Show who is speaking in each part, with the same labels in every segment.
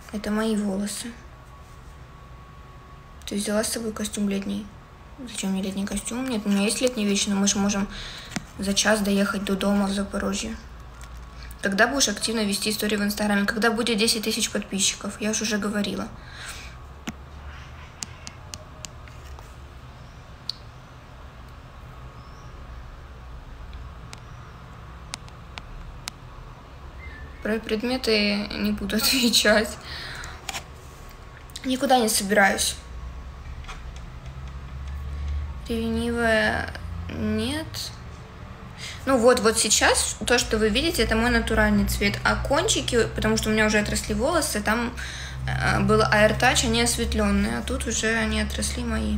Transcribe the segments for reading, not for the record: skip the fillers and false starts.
Speaker 1: Это мои волосы. Ты взяла с собой костюм летний? Зачем мне летний костюм? Нет, у меня есть летние вещи, но мы же можем за час доехать до дома в Запорожье. Когда будешь активно вести истории в Инстаграме? Когда будет 10 тысяч подписчиков? Я уже говорила. Про предметы не буду отвечать. Никуда не собираюсь. Ревнивая нет. Ну вот сейчас то, что вы видите, это мой натуральный цвет. А кончики, потому что у меня уже отросли волосы, там был AirTouch, они осветленные, а тут уже они отросли мои.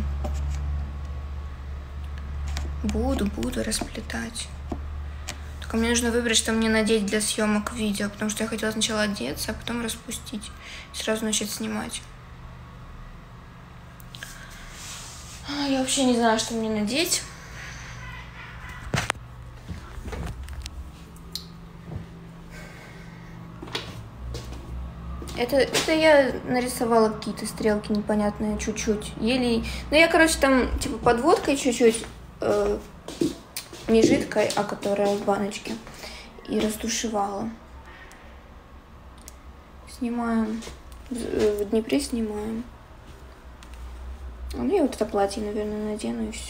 Speaker 1: Буду расплетать. Только мне нужно выбрать, что мне надеть для съемок видео, потому что я хотела сначала одеться, а потом распустить. И сразу начать снимать. Я вообще не знаю, что мне надеть. Это я нарисовала какие-то стрелки непонятные чуть-чуть. Еле... Ну, я, короче, там, типа, подводкой чуть-чуть, не жидкой, а которая в баночке, и растушевала. Снимаем. В Днепре снимаем. Ну, и вот это платье, наверное, надену, и все.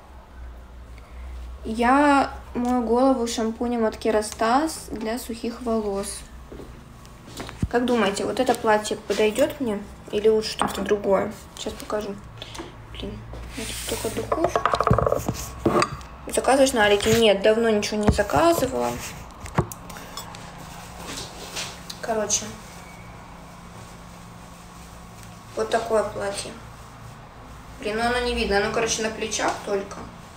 Speaker 1: Я мою голову шампунем от Kerastase для сухих волос. Как думаете, вот это платье подойдет мне? Или лучше что-то другое? Сейчас покажу. Блин, тут только духовка. Заказываешь на Алике? Нет, давно ничего не заказывала. Короче. Вот такое платье. Блин, ну оно не видно. Оно, короче, на плечах только.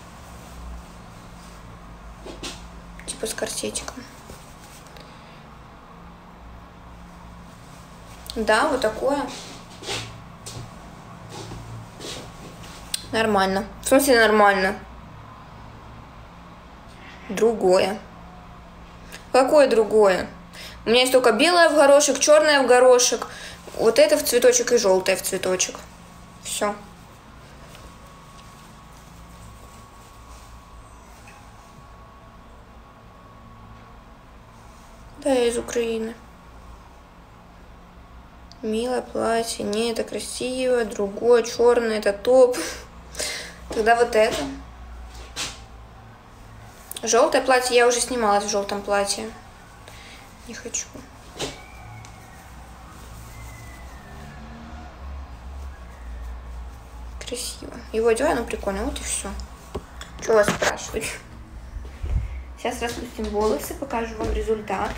Speaker 1: Типа с корсетиком. Да, вот такое. Нормально. В смысле нормально? Другое. Какое другое? У меня есть только белое в горошек, черное в горошек. Вот это в цветочек и желтое в цветочек. Все. Да, я из Украины. Милое платье. Не, это красиво. Другое, черное, это топ. Тогда вот это. Желтое платье. Я уже снималась в желтом платье. Не хочу. Красиво. Его одеваю, оно прикольно. Вот и все. Что вас спрашивать? Сейчас распустим волосы, покажу вам результат.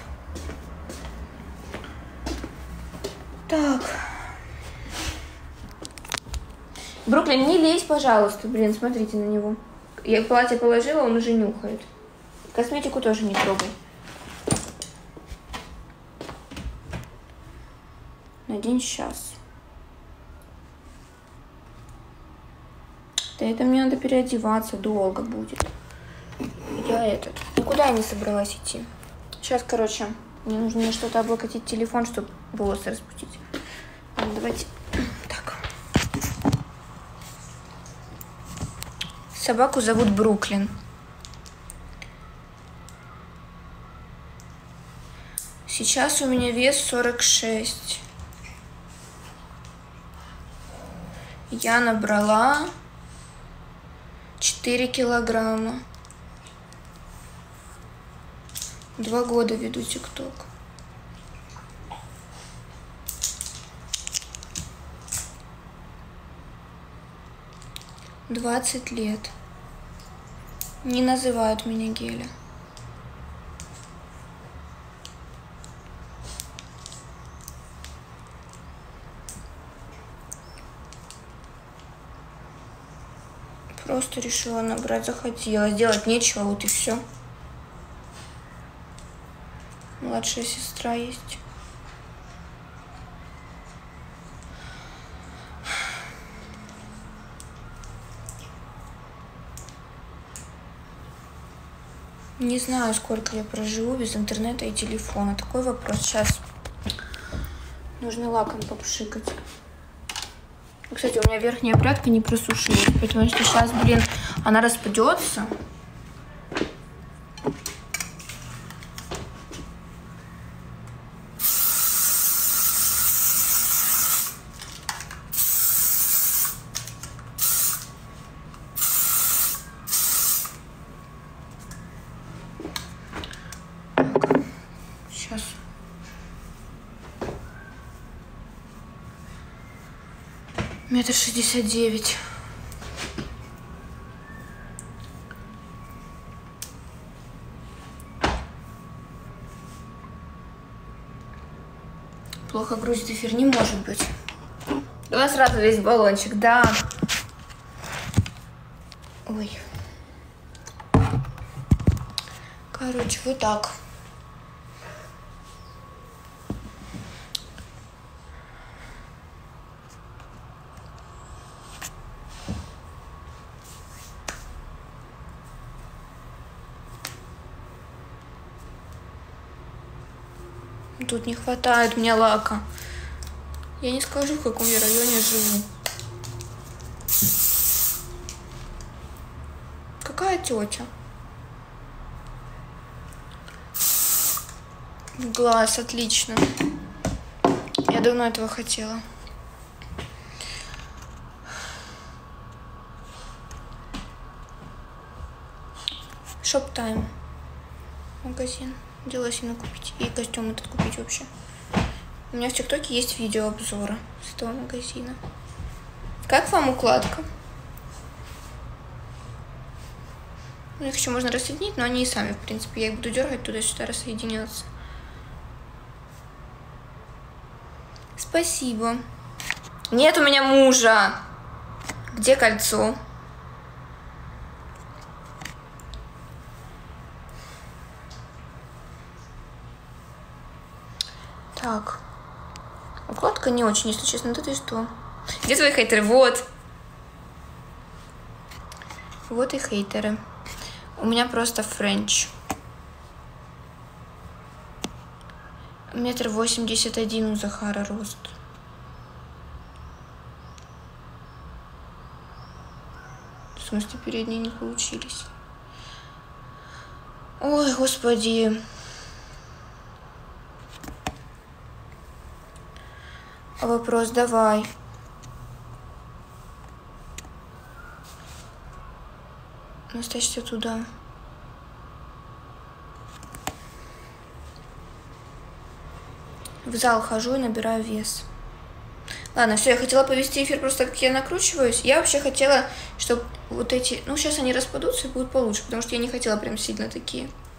Speaker 1: Так. Бруклин, не лезь, пожалуйста. Блин, смотрите на него. Я платье положила, он уже нюхает. Косметику тоже не трогай. Надень сейчас. Да это мне надо переодеваться, долго будет. Я никуда я не собралась идти. Сейчас, короче, мне нужно на что-то облокотить телефон, чтобы волосы распустить. Давайте так. Собаку зовут Бруклин. Сейчас у меня вес 46. Я набрала 4 килограмма. 2 года веду ТикТок. — 20 лет. Не называют меня Геля. Просто решила набрать, захотела. Делать нечего, вот и все. Младшая сестра есть. Не знаю, сколько я проживу без интернета и телефона. Такой вопрос. Сейчас Нужно лаком попшикать. Кстати, у меня верхняя прядка не просушилась, потому что сейчас, блин, она распадется. Сейчас. Метр 69. Плохо грузит эфир, не может быть. У нас сразу весь баллончик, да. Ой. Короче, вот так. Тут не хватает мне лака. Я не скажу, в каком я районе живу. Какая тетя? Глаз, отлично. Я давно этого хотела. Шоп-тайм. Магазин. Дело сильно купить. И костюм этот купить вообще. У меня в ТикТоке есть видео обзора с этого магазина. Как вам укладка? Их еще можно рассоединить, но они и сами, в принципе. Я их буду дергать туда-сюда, рассоединяться. Спасибо. Нет у меня мужа. Где кольцо? Так. Укладка не очень, если честно. Да ты что? Где твои хейтеры? Вот. Вот и хейтеры. У меня просто френч. 1,81 м у Захара рост. В смысле, передние не получились. Ой, господи. Вопрос давай. Настасья туда. В зал хожу и набираю вес. Ладно, все, я хотела повести эфир просто как я накручиваюсь. Я вообще хотела, чтобы вот эти... Ну, сейчас они распадутся и будут получше, потому что я не хотела прям сильно такие.